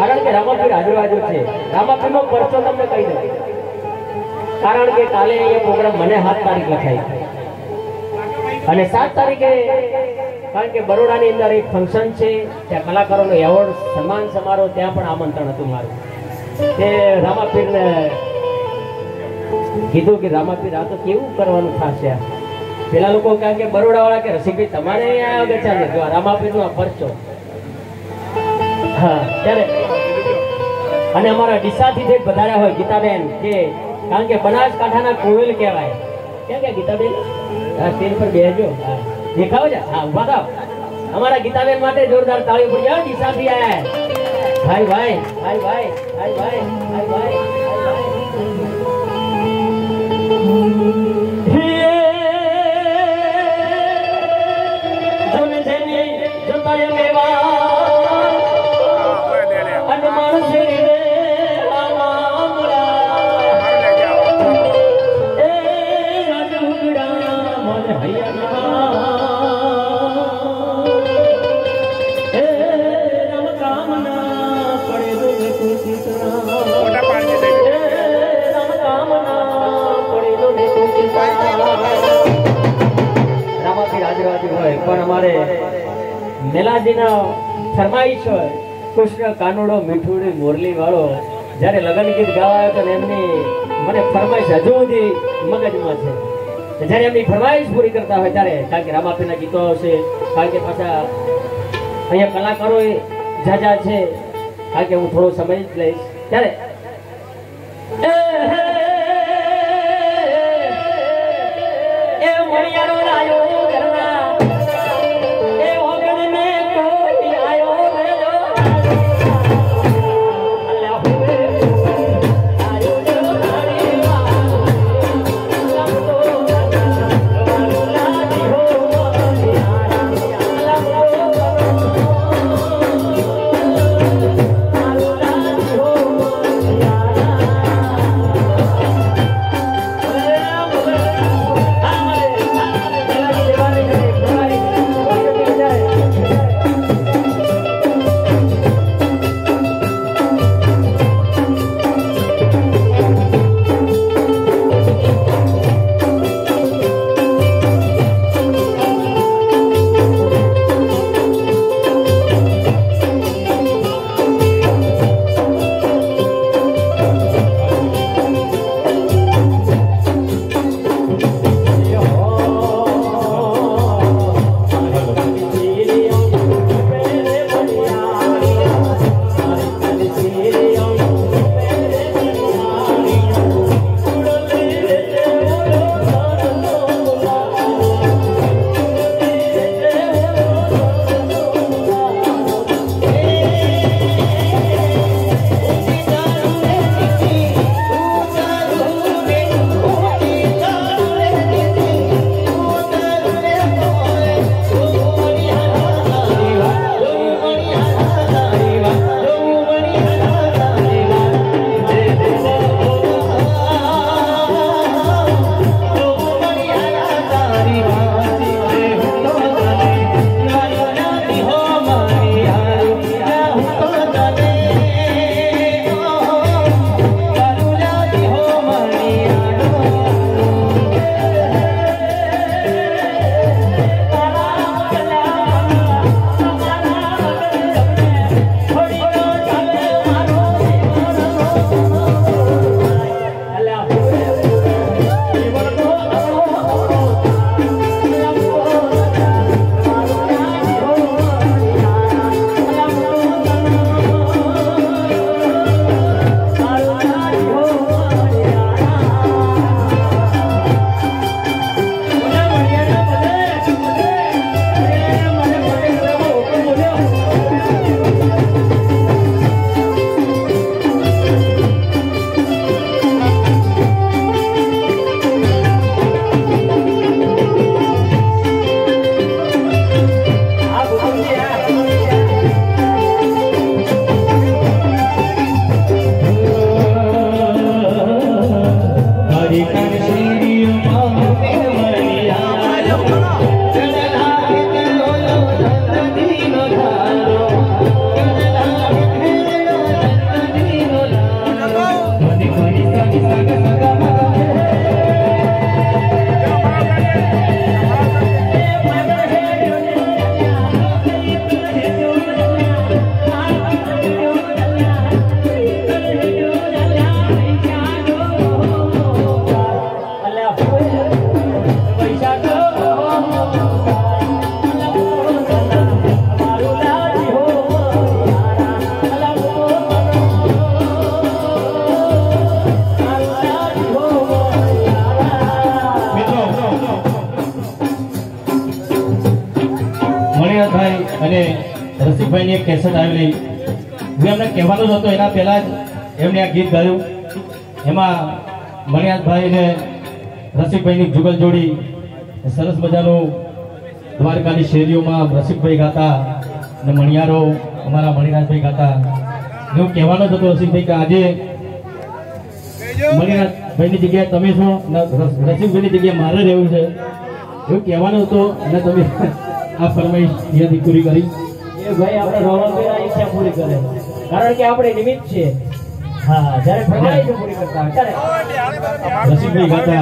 કારણ કે રામાપીર આજુબાજુ છે. રામાપીરનો પરચો તમને કહી દઉં, કારણ કે કાલે એ પ્રોગ્રામ મને 7 તારીખ લખાઈ અને 7 તારીખે કારણ કે બરોડાની અંદર એક ફંક્શન છે, ત્યાં કલાકારોનો એવોર્ડ સન્માન સમારોહ, ત્યાં પણ આમંત્રણ હતું મારું. તે રામાપીરને કીધું કે રામાપીર આ તો કેવું કરવાનું થશે. પેલા લોકો કહે કે બરોડા વાળા કે રસિકભાઈ તમારે અહીંયા આગળ ચાલે જો રામાપીરનો આ પરચો. હા ત્યારે અને અમારા ડીસાથી જે વધાર્યા હોય ગીતાબેન કે કારણ કે બનાસકાંઠાના કોવેલ કહેવાય. ક્યાં ગયા ગીતાબેન? હા સ્ટેજ પર બેસજો. હા દેખાવ છે. હા ઉભા થાવ. અમારા ગીતાબેન માટે જોરદાર તાળી પડી જાવ. ડીસાથી આયા ભાઈ ભાઈ ભાઈ ભાઈ ભાઈ ભાઈ ભાઈ ભાઈ પણ અમારે મેલાજીના ફરમાઈશ હોય કૃષ્ણ કાનુડો મીઠુડી મોરલી વાળો જ્યારે લગ્ન ગીત ગાવાયો તો એમની મને ફરમાઈશ હજુ સુધી મગજમાં છે. જ્યારે એમની ફરમાઈશ પૂરી કરતા હોય ત્યારે કારણ કે રામાપીરના ગીતો આવશે, કારણ કે પાછા અહીંયા કલાકારો જાજા છે, કારણ કે હું થોડો સમય જ લઈશ ત્યારે એક કેસેટ આવેલી હું એમને કહેવાનો જ હતો એના પહેલા જ એમને આ ગીત ગાયું એમાં મણિયાતભાઈ ને રસિકભાઈની જુગલ જોડી સરસ મજાનું દ્વારકાની શેરીઓમાં રસિકભાઈ ગાતા અને મણિયારો અમારા મણિનાથભાઈ ગાતા એવું કહેવાનો જ હતો રસિકભાઈ કે આજે મણિનાથભાઈની જગ્યાએ તમે છો રસિકભાઈની જગ્યાએ મારે રહેવું છે એવું કહેવાનું હતું અને તમે આ ફરમાઈશ યાદી પૂરી કરી એ ભાઈ આપણે રોવાભાઈ ઈચ્છા પૂરી કરે કારણ કે આપણે નિમિત્ત છે હા જ્યારે ફરમાઈશ પૂરી કરતા ત્યારે રસિકભાઈ ગાતા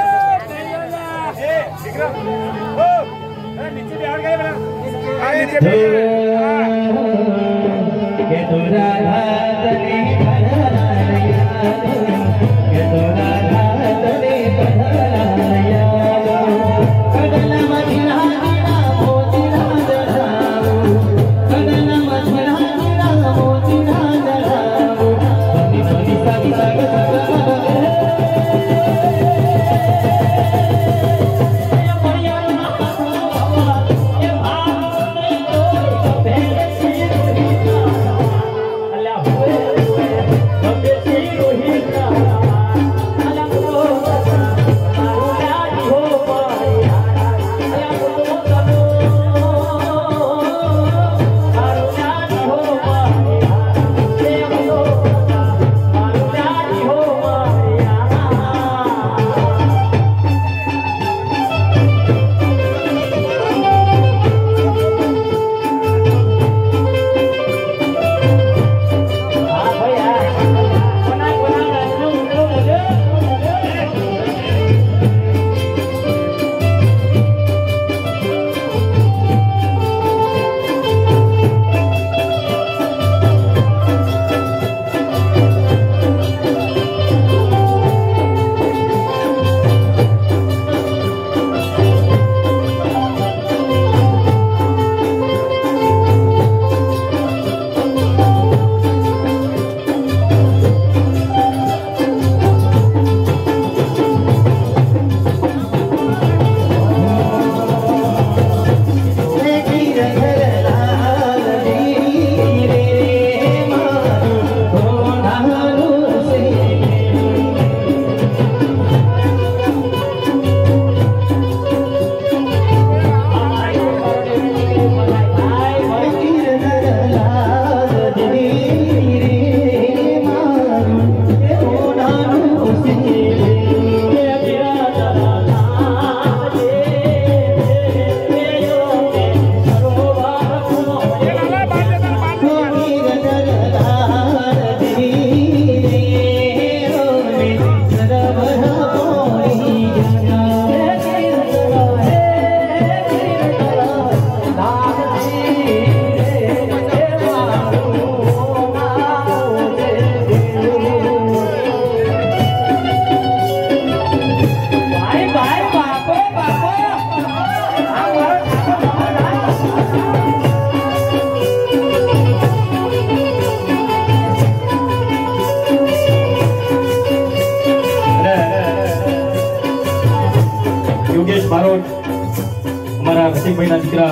કે તોરા રાતની કે તોરા રાતની રસિકભાઈના દીકરા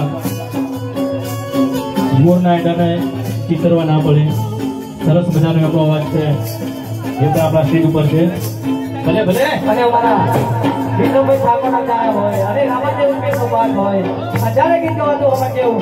મોરના એડાને ચિતરવા ના પડે સરસ મજાનો આપણો અવાજ છે એ તો આપણા સ્ટેજ ઉપર છે ભલે ભલે અને અમારા વિનોભાઈ ઠાકોરના ગાય હોય અને રામાદેવ ઉમેશનો પાઠ હોય હજારે ગીતો હતું અમે કેવું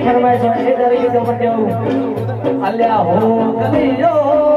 ફરમાઈશ હોય એ દરેક ગીતો પર કેવું અલ્યા હો કલિયો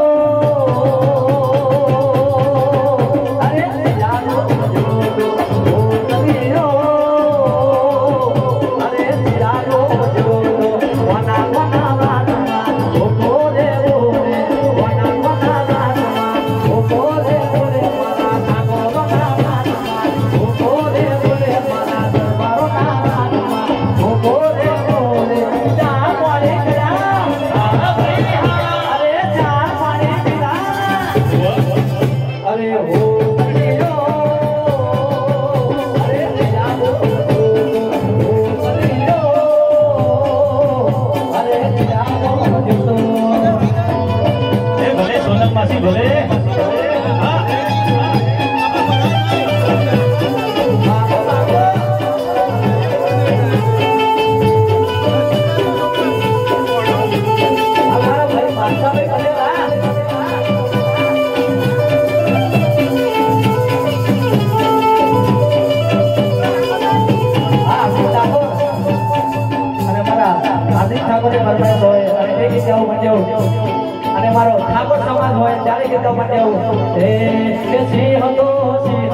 અને મારો ઠાકોર સમાજ હોય ત્યારે ગીતો માટે કે સિંહ હતો સિંહ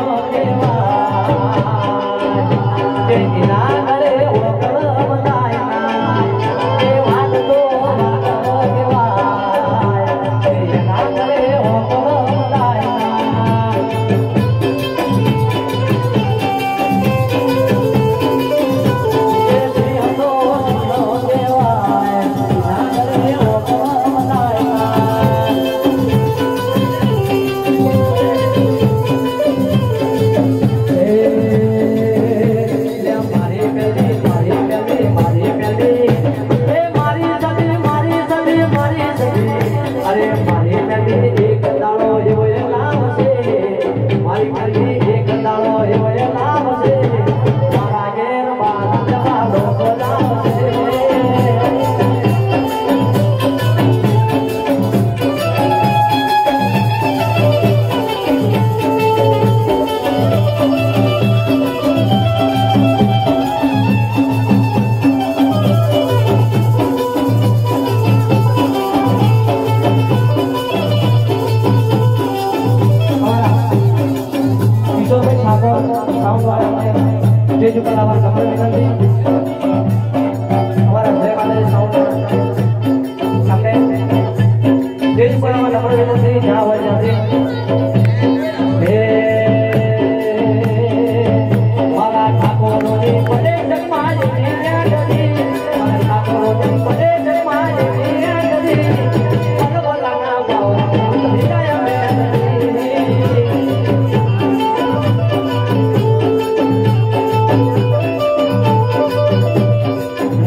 કેવા ગળે ઓકળ બનાયા એ વાત તો કેવા ગળે ઓકળ બનાયા કે સિંહ હતો સિંહ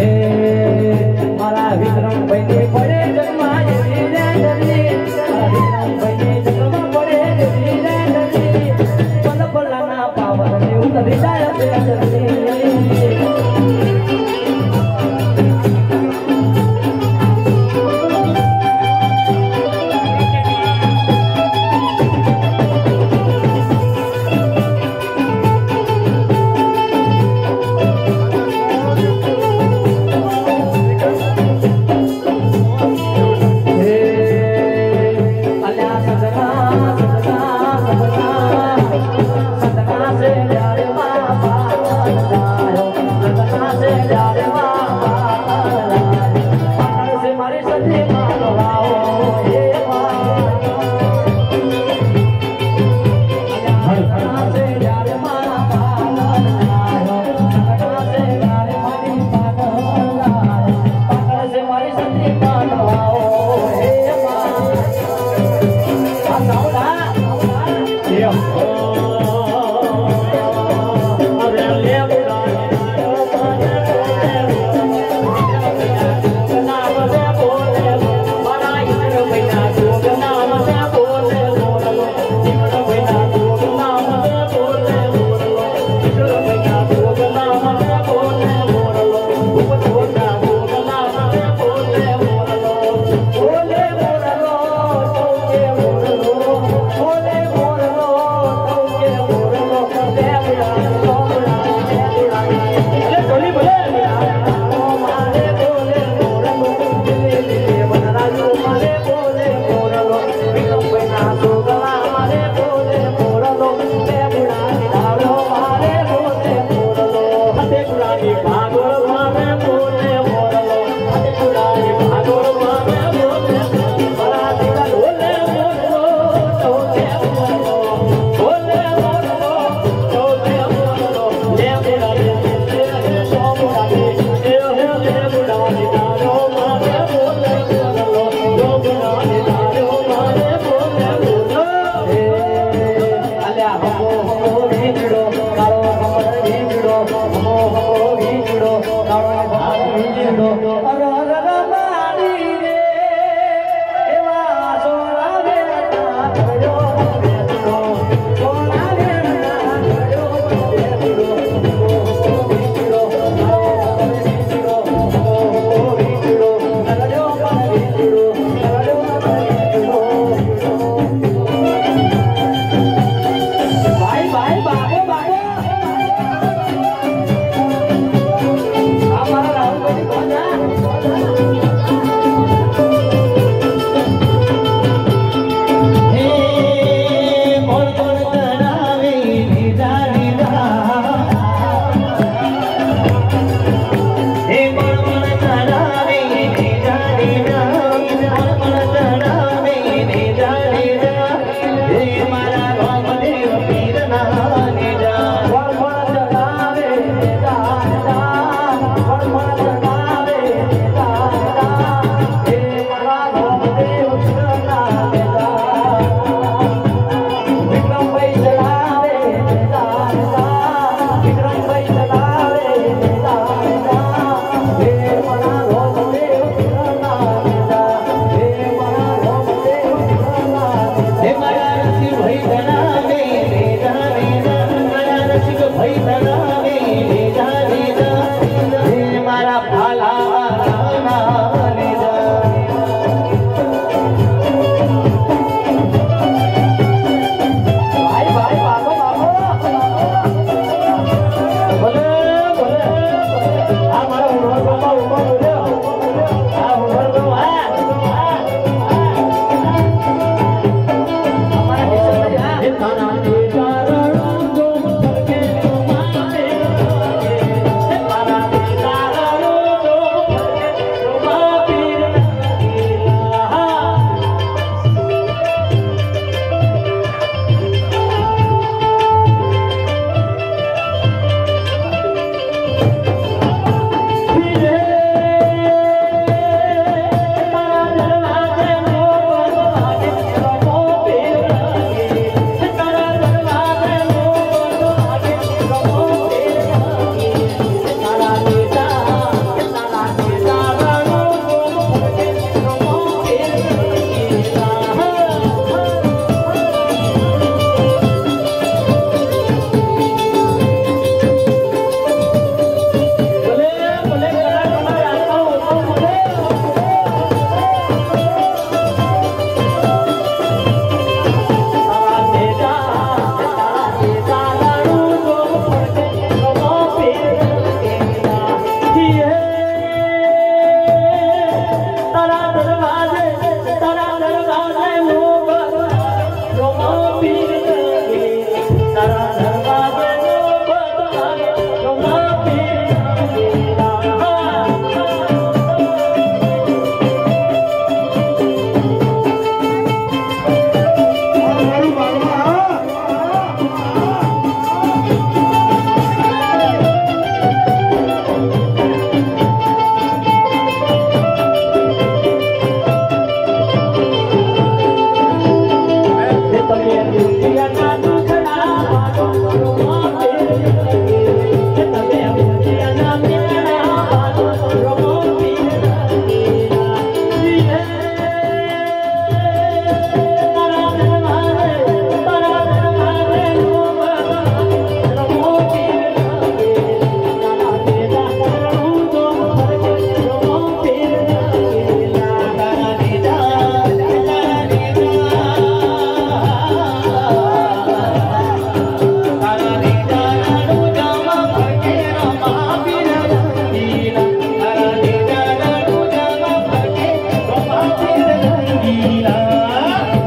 વિક્રમ ભાઈ પડે જન્માય भाई तनावे ले जा हे मारा भाला ले जा भाई भाई बाबो बोले बोले आ मारा उमर बोले आ उमर बोले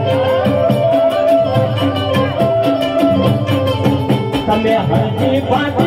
हल्दी